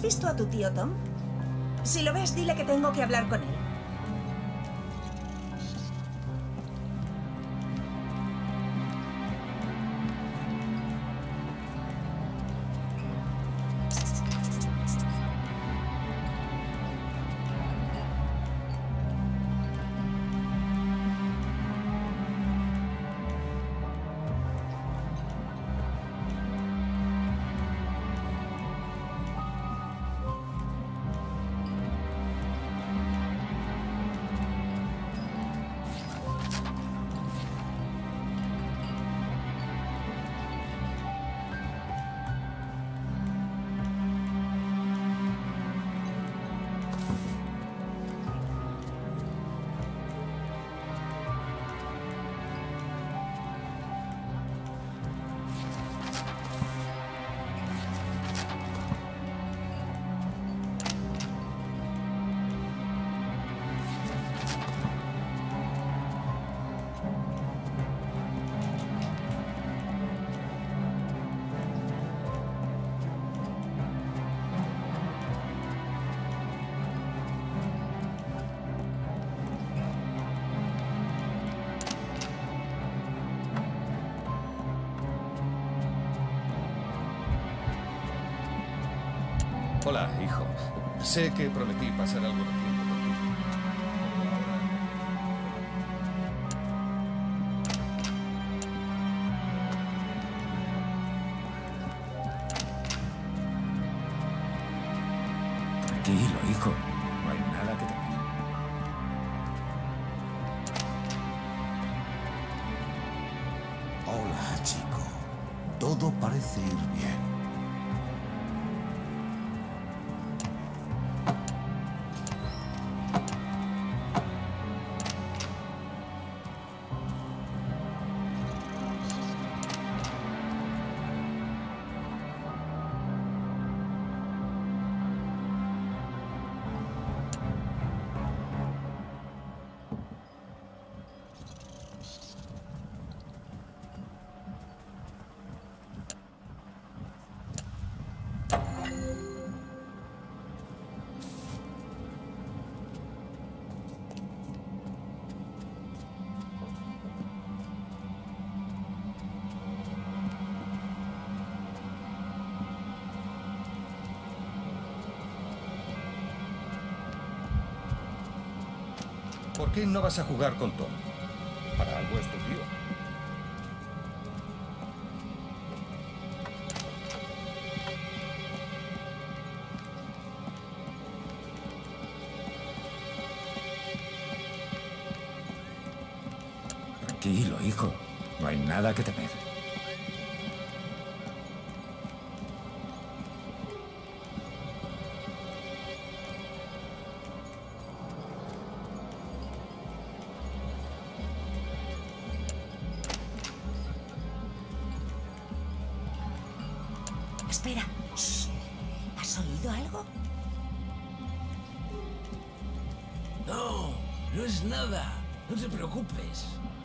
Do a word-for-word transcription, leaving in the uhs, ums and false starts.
visto a tu tío Tom? Si lo ves, dile que tengo que hablar con él. Hola, hijo. Sé que prometí pasar algo de tiempo contigo. Tranquilo, hijo. No hay nada que temer. Hola, chico. Todo parece ir bien. ¿Por qué no vas a jugar con Tom? Para algo es tu tío. Tranquilo, hijo. No hay nada que temer. Espera. Shh. ¿Has oído algo? No, no es nada. No te preocupes.